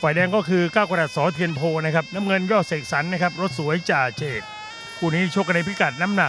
ฝ่ายแดงก็คือก้าวกระดาษสอเทียนโพนะครับน้ำเงินยอดเสกสรรนะครับรถสวยจ่าเจตคู่นี้ชกกันในพิกัดน้ำหนัก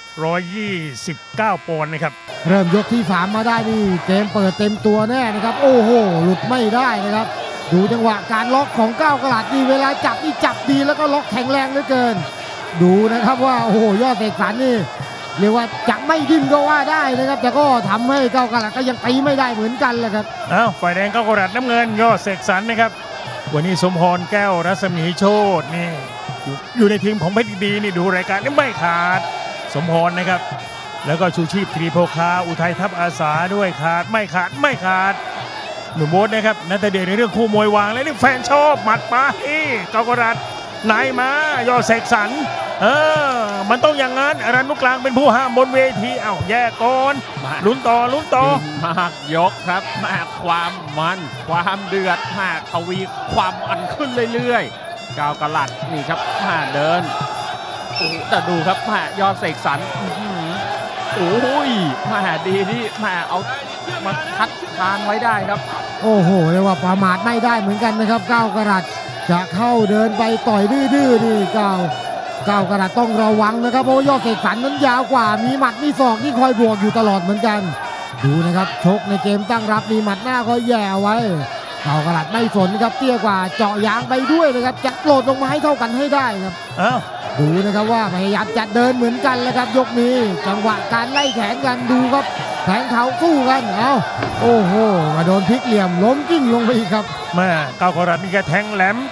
129 ปอนด์นะครับเริ่มยกที่3มาได้นี่เกมเปิดเต็มตัวแน่นะครับโอ้โหหลุดไม่ได้นะครับดูจังหวะการล็อกของก้าวกระดาษนี่เวลาจับนี่จับดีแล้วก็ล็อกแข็งแรงเหลือเกินดูนะครับว่าโอ้โหยอดเสกสรรนี่เรียกว่าจะไม่ดิ้นก็ว่าได้นะครับแต่ก็ทำให้ก้าวกระดาษก็ยังตีไม่ได้เหมือนกันแหละครับฝ่ายแดงก้าวกระดาษน้ำเงินยอดเสกสรรนะครับวันนี้สมพรแก้วรัศมีโชตินี่อยู่ในทีมของเพชรดีนี่ดูรายการนี่ไม่ขาดสมพรนะครับแล้วก็ชูชีพตรีโพคาอุทัยทัพอาสาด้วยขาดไม่ขาดหนุ่มโบ๊ทนะครับนัทเดชในเรื่องคู่มวยวางและนี่แฟนชอบหมัดไปก้าวกระดาษไหนมายอดเสกสรรมันต้องอย่างนั้นอรัญญนุกลางเป็นผู้ห้ามบนเวทีแยกก่อนลุ้นต่อมากยกครับมากความมันความเดือดมากทวีความมันขึ้นเรื่อยๆก้าวกระดาษนี่ครับมาเดินแต่ดูครับมายอดเสกสรรโอ้ยมาดีที่มาเอามาคัดทานไว้ได้ครับโอ้โหเรียกว่าประมาทไม่ได้เหมือนกันนะครับก้าวกระดาษจะเข้าเดินไปต่อยดื้อๆนี่ก้าวกระดาษต้องระวังนะครับเพราะยอดเสกสรรนั้นยาวกว่ามีหมัดมีศอกที่คอยบวกอยู่ตลอดเหมือนกันดูนะครับชกในเกมตั้งรับมีหมัดหน้าคอยแย่ไว้ก้าวกระดาษไม่สนครับเตี้ยกว่าเจาะยางไปด้วยนะครับจะโหลดลงมาให้เท่ากันให้ได้ครับดูนะครับว่าพยายามจะเดินเหมือนกันเลยครับยกนี้จังหวะการไล่แขนกันดูครับแขนเขาสู้กันโอ้โหมาโดนพลิกเหลี่ยมล้มกิ้งลงไปอีกครับแม่ก้าวกระดาษนี่แกแทงแหลม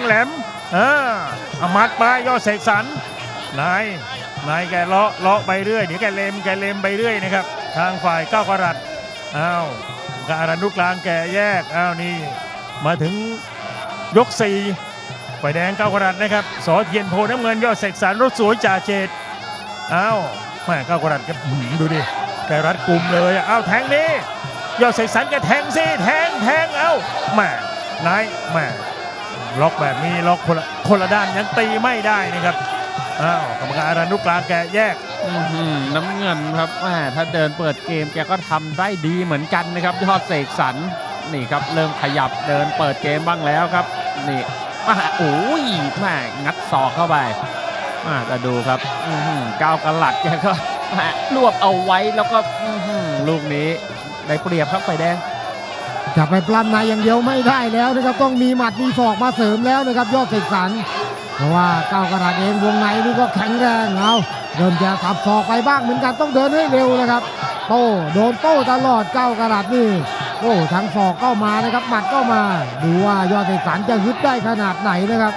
มัดไปยอดเสกสรรนายแกเลาะไปเรื่อยเดี๋ยวแกเล็มไปเรื่อยนะครับทางฝ่ายก้าวกระดาษกอรัญญนุกลางแกแยกนี่มาถึงยก4ฝ่ายแดงก้าวกระดาษนะครับสอเทียนโพน้ำเงินยอดเสกสรรรถสวยจ่าเจตแม่ก้าวกระดาษก็ดูดิแกรัดกุมเลยแทงนี่ยอดเสกสรรแกแทงสิแทงแม่นายแม่ล็อกแบบนี้ล็อกคนละด้านยังตีไม่ได้นะครับกรรมการอรัญญนุกลางแกแยกน้ำเงินครับถ้าเดินเปิดเกมแกก็ทำได้ดีเหมือนกันนะครับยอดเสกสรรนี่ครับเริ่มขยับเดินเปิดเกมบ้างแล้วครับนี่โอ้ยงัดศอกเข้าไปแต่ดูครับก้าวกระดาษแกก็รวบเอาไว้แล้วก็ลูกนี้ได้เปรียบครับฝ่ายแดงจะไปปล้ำในอย่างเดียวไม่ได้แล้วนะครับต้องมีหมัดมีศอกมาเสริมแล้วนะครับยอดเสกสรรเพราะว่าก้าวกระดาษเองวงในนี่ก็แข็งแรงเดินจะขับศอกไปบ้างเหมือนกันต้องเดินให้เร็วนะครับโดนโต้ตลอดก้าวกระดาษนี่ทั้งศอกก็มานะครับหมัดก็มาดูว่ายอดเสกสรรจะฮึดได้ขนาดไหนนะครับ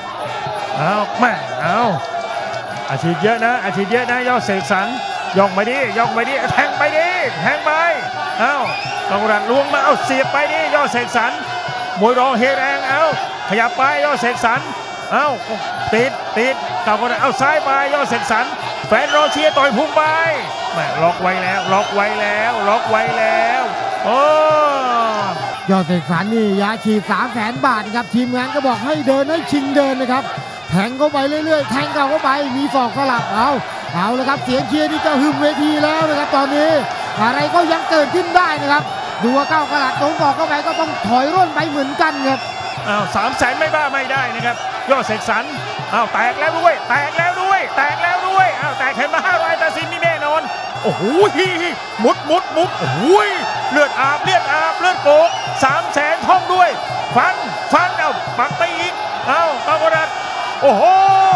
อาชีพเยอะนะยอดเสกสรรย่องไปดิแทงไปก้าวกระดาษล้วงมาเสียบไปดิยอดเสกสรรมวยรองเฮแรงขยับไปยอดเสกสรรติดก้าวกระดาษซ้ายไปยอดเสกสรรแฟนรอเชียร์ต่อยพุ่งไปแม่ล็อกไว้แล้วยอดเสกสรรนี่ยาฉีด300,000 บาทครับทีมงานก็บอกให้เดินให้ชิงเดินนะครับแทงเข้าไปเรื่อยๆแทงเข้าไปมีศอกสลับเอาเลยครับเสียงเชียร์นี่จะหึมเวทีแล้วนะครับตอนนี้อะไรก็ยังเกิดขึ้นได้นะครับดูว่าก้าวกระดาษโดนศอกเข้าไปก็ต้องถอยร่นไปเหมือนกันครับ 300,000ไม่บ้าไม่ได้นะครับยอดเสกสรรแตกแล้วด้วยแตกเห็นมา500ตัดสินนี่แน่นอนโอ้โหมุดโอ้โหเลือดอาบเลือดโกก300,000ท่องด้วยฟันปักไปอีกก้าวกระดาษโอ้โห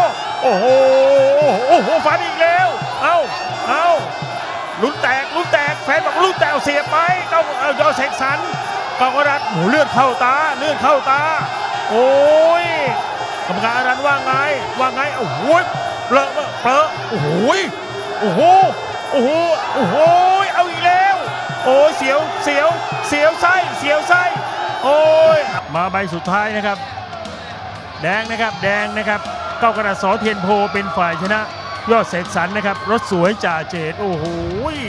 ฟันอีกแล้วลุ้นแตกแฟนบอกลุ้นแตกเสียไปยอดเสกสรรก้าวกระดาษเลือดเข้าตาโอ้ยกรรมการอรัญว่าไงโอ้โหเปลอะโอ้โหเอาอีกแล้วโอ้ยเสียวไส้โอ้ยมาใบสุดท้ายนะครับแดงนะครับก้าวกระดาษสอเทียนโพเป็นฝ่ายชนะยอดเสกสรรนะครับรถสวยจ่าเจตโอ้โห